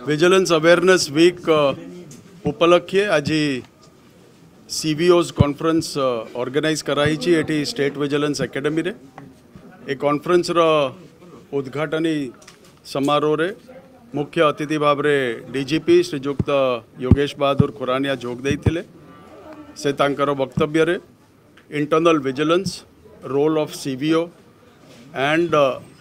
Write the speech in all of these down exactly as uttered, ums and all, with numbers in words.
Vigilance awareness week उपलक्षे आज CVOs conference organize कराई एटी स्टेट विजिलेंस एकेडमी रे ए कॉन्फ्रेंस रो उद्घाटनी समारोह रे मुख्य अतिथि भाव में डीजीपी श्रीजुक्त योगेश बहादुर खुरानिया जोग देइथिले। से तांकर वक्तव्य रे internal vigilance role of CVO and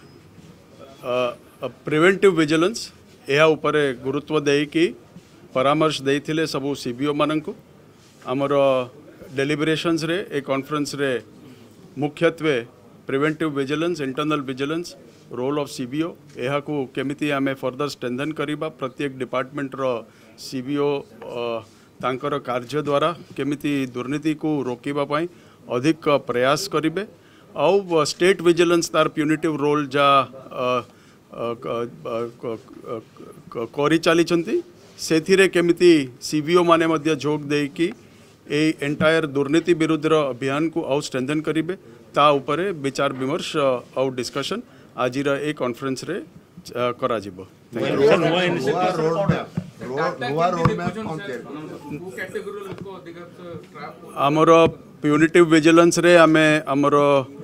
preventive vigilance यह उपर गुरुत्व देकी परामर्श देइथिले सबु सीबीओ माननकु। आमर डेलिब्रेशंस रे ए कॉन्फ्रेंस रे मुख्यत्वे preventive vigilance internal vigilance role of CBO यह को केमिति आमे फर्दर स्ट्रेंथन करिबा, प्रत्येक डिपार्टमेंट रो सीबीओ तांकर कार्य द्वारा केमिति दुर्नीति को रोकिबा पाई अधिक प्रयास करिबे और स्टेट विजिलेंस तार प्यूनिटिव रोल जा करी चली से केमिति सीबीओ माने मध्य जोग देकी ए एंटायर दुर्नीति विरुद्ध अभियान को आउ स्ट्रेंथन करिबे ता उपरे विचार विमर्श और डिस्कशन आज ए कॉन्फ्रेंस रे करा जिवो। आमर प्यूनिटिव विजिलेंस रे आमे आमर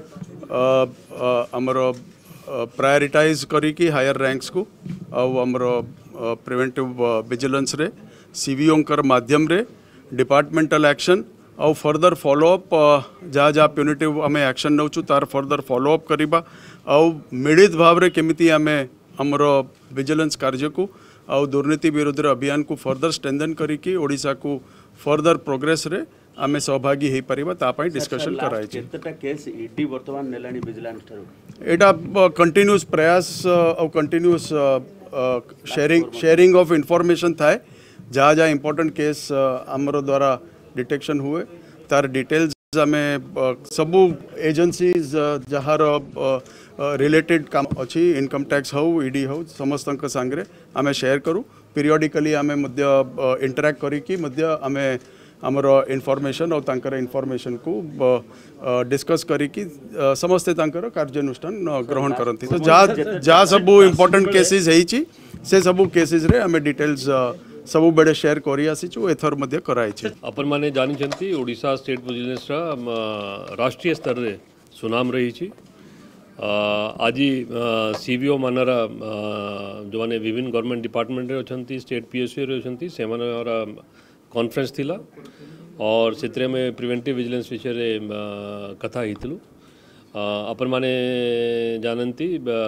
आमर प्रायोरिटाइज करिकी हायर रैंक्स को आमर प्रिवेंटिव विजिलेंस रे सीवीओंकर माध्यम रे डिपार्टमेंटल एक्शन और फर्दर फॉलोअप जहाँ जहाँ प्यूनिटिव आमे एक्शन नौचु तार फर्दर फॉलोअप करिबा और मिलित भाव रे केमिति आमे आमर विजिलेंस कार्य को और दुर्नीति विरुद्ध अभियान को फर्दर स्ट्रेंथन करिकी ओडिशा को फर्दर प्रोग्रेस रे आमे सहभागी हे परिबा ता पई डिस्कशन कराई छी। केतटा केस ईडी वर्तमान नेलानी विजिलेंस थारो एटा कंटिन्यूअस प्रयास और continuous sharing sharing of information थाए जहाँ जहाँ इंपोर्टेंट केस आमर द्वारा डिटेक्शन हुए तार डिटेल्स आमे सबू एजेंसीज जहार रिलेटेड काम अच्छी इनकम टैक्स हो ईडी हो समस्त सांगे आमे शेयर करूँ पीरियडिकली आमे मध्य इंटरैक्ट करिकी मध्य आमे आमर इनफॉरमेशन और तांकर इनफॉरमेशन को डिस्कस करिकी समस्ते तांकर कार्यानुष्ठान ग्रहण करती। तो जहाँ जहाँ सबू इम्पोर्टेंट केसेस है से सबू केसेस रे आमे डिटेल्स सबू बेड़े शेयर करी आसीचु एथर मध्य कराई छी। अपन माने जानी छंती ओडिशा स्टेट विजिलेंस राष्ट्रीय स्तर रे सुनाम रही छी। आज सीवीओ मानरा जो माने विभिन्न गवर्नमेंट डिपार्टमेंट रे अछंती स्टेट पीएसयू रे अछंती से मानरा कॉन्फ्रेंस थिला और से में प्रिवेंटिव विजिलेंस विषय रे कथा हितलु। अपन माने जानती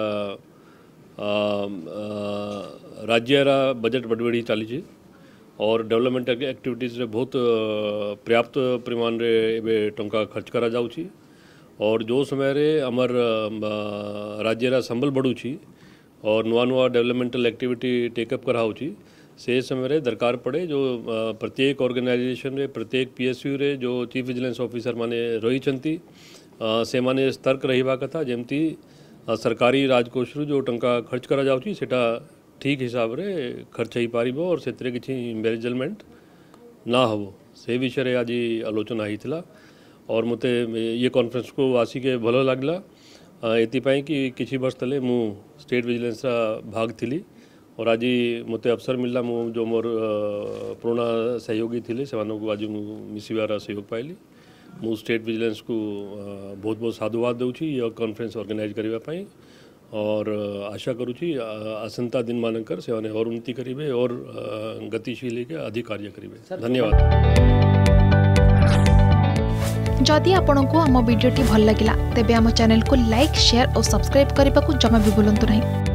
राज्यरा बजट बढ़ी चली और डेवलपमेंट एक्टिविटीज रे बहुत पर्याप्त परिमाण रे एबे टंका खर्च करा जाउची और जो समय रे अमर राज्यरा संबल बढ़ुची और नुआ नुआ डेवलपमेंटल एक्टिविटी टेकअप कराउची से समय रे दरकार पड़े जो प्रत्येक ऑर्गेनाइजेशन रे प्रत्येक पीएसयू रे जो चीफ विजिलेंस ऑफिसर माने रही चंती से माने सतर्क रहिबा कथा जेमती सरकारी राजकोष जो टंका खर्च करा जाउची सेटा ठीक हिसाब रे खर्च ही पारिबो और से किसी एम्बेरजमेंट ना हो से विषय रे आज आलोचना होता और मते ये कॉन्फ्रेंस को आसी के भल लगला एपाई कि किसी वर्ष तले मु स्टेट विजिलेंस भाग थी और आज मते अवसर मिलला मु जो मोर पुराना सहयोगी थिले से आज मिसिबार सहयोग पाइली। मु स्टेट विजिलेंस को बहुत बहुत साधुवाद दूची यह कॉन्फ्रेंस ऑर्गेनाइज करबा पाई और आशा करुची आसंता दिन मानकर से और उन्नति करेंगे और गतिशील के अधिक कार्य करेंगे। धन्यवाद। जदि आपंक आम भिडी भल लगा तेब आम चैनल को लाइक शेयर और सब्सक्राइब करने को जमा भी भूलु नहीं।